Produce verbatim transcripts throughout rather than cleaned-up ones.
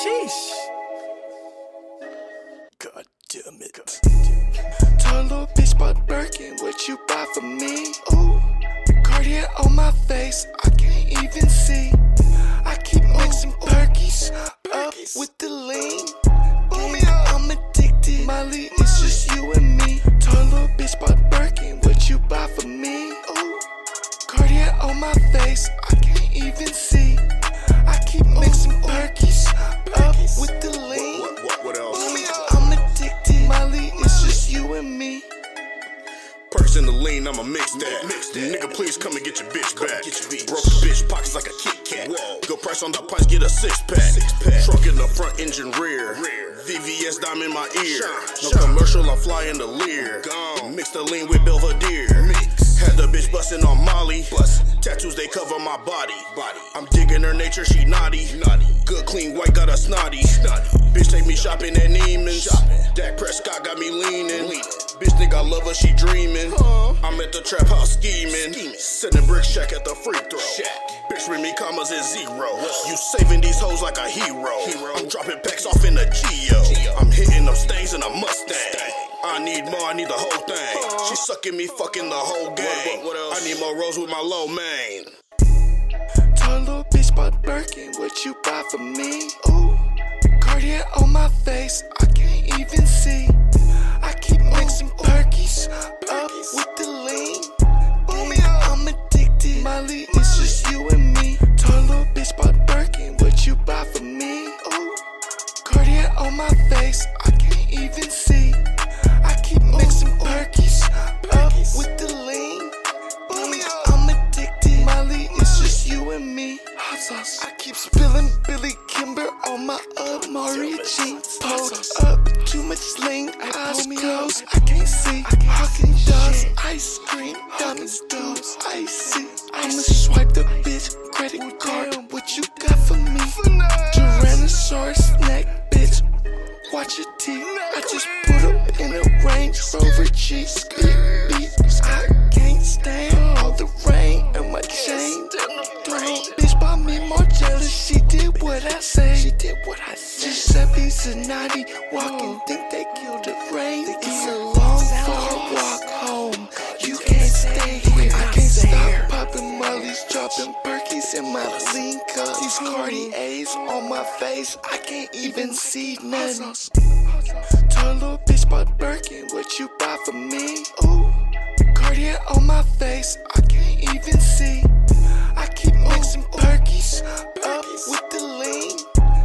Sheesh. God damn it. Told a little bitch about Perky, what you buy for me? Ooh, Cartier on my face, I can't even see. I keep mixing Perkies up with the lean. I'm addicted, Molly, it's just you and me. Told a little bitch about Perky, what you buy for me? Ooh, Cartier on my face, I can't even see. I keep mixing Perkies up with the lean. What, what, what else? I'm addicted, Molly, it's just you and me. Perks in the lean, I'ma mix that. Mix that. Nigga, please come and get your bitch back. Get your bitch. Broke the bitch, pockets like a Kit Kat. Whoa. Good price on the pints, get a six pack. Six pack. Truck in the front, engine rear. rear. V V S dime in my ear. Shine. No Shine. Commercial, I'm flying the Lear. Gone. Mix the lean with Belvedere. Mix. Had the bitch bustin' on Molly. Bustin'. Tattoos, they cover my body. body. I'm digging her nature, she naughty. naughty. Good, clean, white, got a snotty. snotty. Bitch, take me shopping at Neiman's. Shopping. Dak Prescott got me leaning. leaning. Bitch think I love her, she dreaming. Uh, I'm at the trap house scheming. scheming. Sending brick shack at the free throw. Shack. Bitch with me commas is zero. Whoa. You saving these hoes like a hero. hero. I'm dropping packs off in the Geo. Geo. I'm hitting them stains in a Mustang. Stang. I need more, I need the whole thing. Uh, she sucking me, fucking the whole gang. What, what, what else? I need more rolls with my low main. Told a little bitch about Perky, what you buy for me? Ooh, Cartier on my face, I can't even see. I keep mixing Perkies up with the lean. I'm addicted, Molly, it's just you and me. Told a little bitch about Perky, what you buy for me? Ooh, Cartier on my face, I can't even see. I keep mixing Perkies up with the lean. I'm addicted, Molly, it's just you and me. Hot sauce. I keep spilling Billy Kimber on my Amari jeans. Pulled up, too much lean, eyes closed, I can't see. Hawking dogs, ice cream, diamonds, dudes, icy. I'ma swipe the bitch, credit card, what you got for me? Tyrannosaurus neck, bitch, watch your teeth. I just put up in a Range Rover G. Beep, beep, I can't stand all the rain and my chain. Bitch by me more jealous, she did what I say. She did what I said. Giuseppe Zanotti, walking, think they killed the rain. It's a long, far walk home. You can't stay here. I can't stop popping mollies, dropping Perkies in my lean cup. These Cartiers on my face, I can't even see nothing. Told a little bitch about Perky, what you buy for me? Ooh, Cartier on my face, I can't even see. I keep mixing Perkies up with the lean.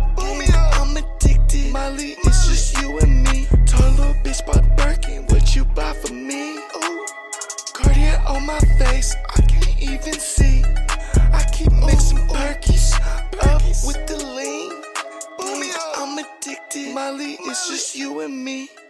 I'm addicted, Molly, it's just you and me. Told a little bitch about Perky, what you buy for me? Ooh, Cartier on my face, I can't even see. I keep mixing Perkies up with the lean. I'm addicted, Molly, it's just you and me.